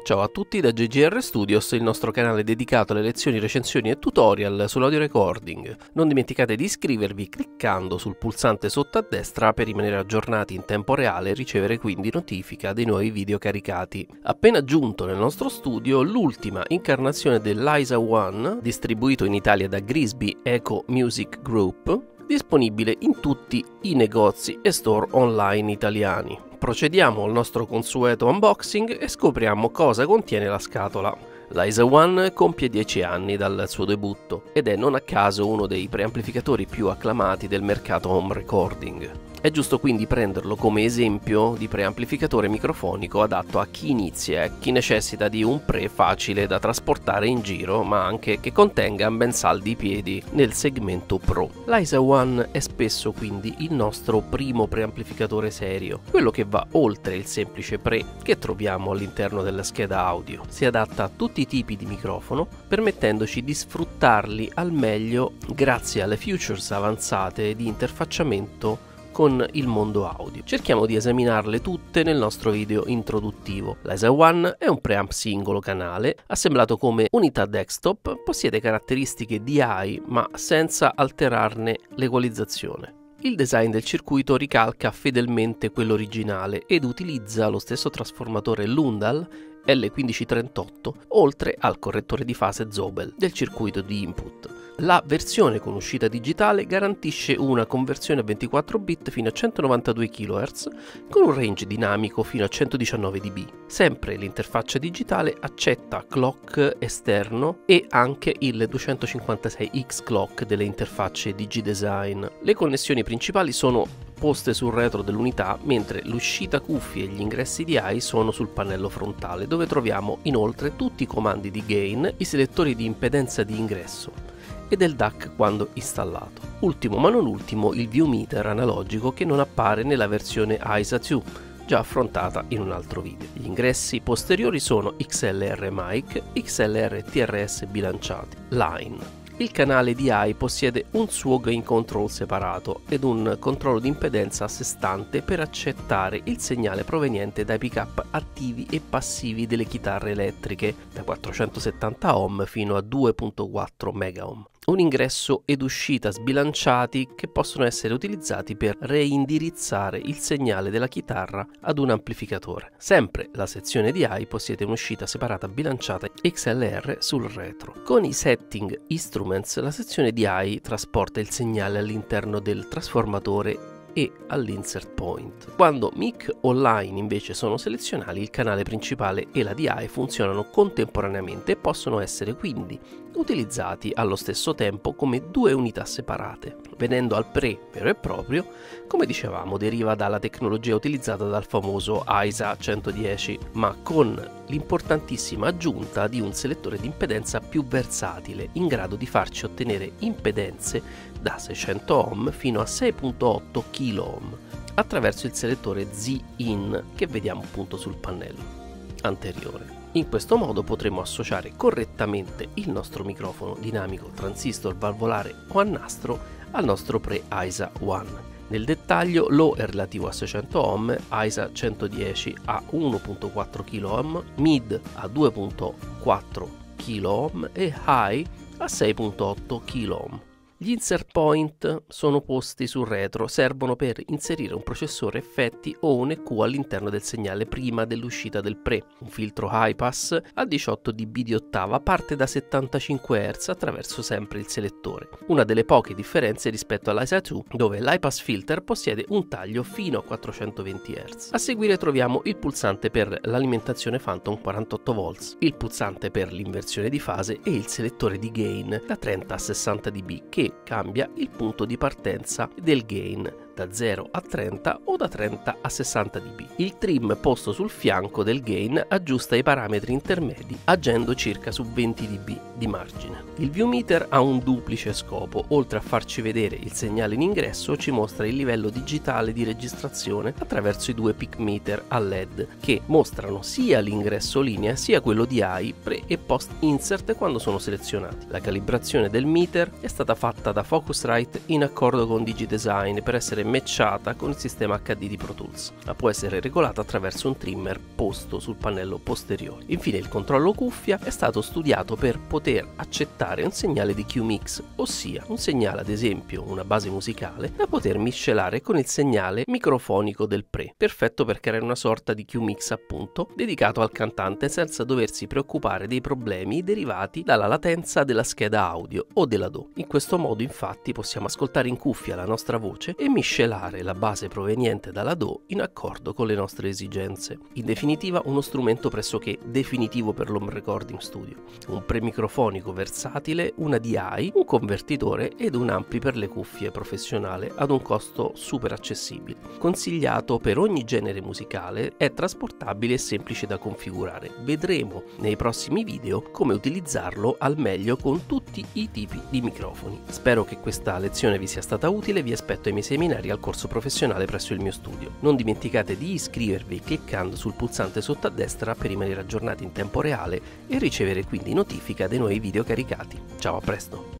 Ciao a tutti da GGR Studios, il nostro canale dedicato alle lezioni, recensioni e tutorial sull'audio recording. Non dimenticate di iscrivervi cliccando sul pulsante sotto a destra per rimanere aggiornati in tempo reale e ricevere quindi notifica dei nuovi video caricati. Appena giunto nel nostro studio l'ultima incarnazione dell'ISA One, distribuito in Italia da Grisby Eco Music Group, disponibile in tutti i negozi e store online italiani. Procediamo al nostro consueto unboxing e scopriamo cosa contiene la scatola. L'ISA One compie 10 anni dal suo debutto ed è non a caso uno dei preamplificatori più acclamati del mercato home recording. È giusto quindi prenderlo come esempio di preamplificatore microfonico adatto a chi inizia e chi necessita di un pre facile da trasportare in giro, ma anche che contenga ben saldi i piedi nel segmento Pro. L'ISA One è spesso quindi il nostro primo preamplificatore serio, quello che va oltre il semplice pre che troviamo all'interno della scheda audio. Si adatta a tutti i tipi di microfono, permettendoci di sfruttarli al meglio grazie alle features avanzate di interfacciamento con il mondo audio. Cerchiamo di esaminarle tutte nel nostro video introduttivo. L'ISA One è un preamp singolo canale, assemblato come unità desktop, possiede caratteristiche DI ma senza alterarne l'equalizzazione. Il design del circuito ricalca fedelmente quello originale ed utilizza lo stesso trasformatore Lundal L1538 oltre al correttore di fase Zobel del circuito di input. La versione con uscita digitale garantisce una conversione a 24 bit fino a 192 kHz con un range dinamico fino a 119 dB. Sempre l'interfaccia digitale accetta clock esterno e anche il 256X clock delle interfacce DigiDesign. Le connessioni principali sono poste sul retro dell'unità, mentre l'uscita cuffie e gli ingressi DI sono sul pannello frontale, dove troviamo inoltre tutti i comandi di gain, i selettori di impedenza di ingresso e del DAC quando installato. Ultimo ma non ultimo il view meter analogico che non appare nella versione ISA 2, già affrontata in un altro video. Gli ingressi posteriori sono XLR mic, XLR TRS bilanciati, line. Il canale DI possiede un suo gain control separato ed un controllo di impedenza a sé stante per accettare il segnale proveniente dai pick-up attivi e passivi delle chitarre elettriche da 470 ohm fino a 2.4 megaohm. Un ingresso ed uscita sbilanciati che possono essere utilizzati per reindirizzare il segnale della chitarra ad un amplificatore. Sempre la sezione DI possiede un'uscita separata bilanciata XLR sul retro. Con i setting Instruments la sezione DI trasporta il segnale all'interno del trasformatore e all'insert point. Quando mic o line invece sono selezionati, il canale principale e la DI funzionano contemporaneamente e possono essere quindi utilizzati allo stesso tempo come due unità separate. Venendo al pre vero e proprio, come dicevamo, deriva dalla tecnologia utilizzata dal famoso ISA 110, ma con l'importantissima aggiunta di un selettore di impedenza più versatile, in grado di farci ottenere impedenze da 600 ohm fino a 6.8 kOhm attraverso il selettore Z-in che vediamo appunto sul pannello anteriore. In questo modo potremo associare correttamente il nostro microfono dinamico transistor valvolare o a nastro al nostro pre-ISA One. Nel dettaglio, low è relativo a 600 ohm, ISA 110 a 1.4 kOhm, mid a 2.4 kOhm e high a 6.8 kOhm. Gli insert point sono posti sul retro, servono per inserire un processore effetti o un EQ all'interno del segnale prima dell'uscita del pre. Un filtro high pass a 18 dB di ottava parte da 75 Hz attraverso sempre il selettore. Una delle poche differenze rispetto all'ISA 2, dove l'high pass filter possiede un taglio fino a 420 Hz. A seguire troviamo il pulsante per l'alimentazione Phantom 48 volts, il pulsante per l'inversione di fase e il selettore di gain da 30 a 60 dB che cambia il punto di partenza del gain da 0 a 30 o da 30 a 60 dB. Il trim posto sul fianco del gain aggiusta i parametri intermedi agendo circa su 20 dB di margine. Il view meter ha un duplice scopo: oltre a farci vedere il segnale in ingresso, ci mostra il livello digitale di registrazione attraverso i due peak meter a LED che mostrano sia l'ingresso linea sia quello DI pre e post insert quando sono selezionati. La calibrazione del meter è stata fatta da Focusrite in accordo con DigiDesign per essere matchata con il sistema HD di Pro Tools, ma può essere regolata attraverso un trimmer posto sul pannello posteriore. Infine il controllo cuffia è stato studiato per poter accettare un segnale di Q-Mix, ossia un segnale, ad esempio una base musicale, da poter miscelare con il segnale microfonico del pre, perfetto per creare una sorta di Q-Mix appunto dedicato al cantante senza doversi preoccupare dei problemi derivati dalla latenza della scheda audio o della DAW. In questo modo infatti possiamo ascoltare in cuffia la nostra voce e miscelare la base proveniente dalla DAW in accordo con le nostre esigenze. In definitiva uno strumento pressoché definitivo per l'home recording studio, un premicrofonico versatile, una DI, un convertitore ed un ampli per le cuffie professionale ad un costo super accessibile. Consigliato per ogni genere musicale, è trasportabile e semplice da configurare. Vedremo nei prossimi video come utilizzarlo al meglio con tutti i tipi di microfoni. Spero che questa lezione vi sia stata utile, vi aspetto ai miei seminari al corso professionale presso il mio studio. Non dimenticate di iscrivervi cliccando sul pulsante sotto a destra per rimanere aggiornati in tempo reale e ricevere quindi notifica dei nuovi video caricati. Ciao, a presto!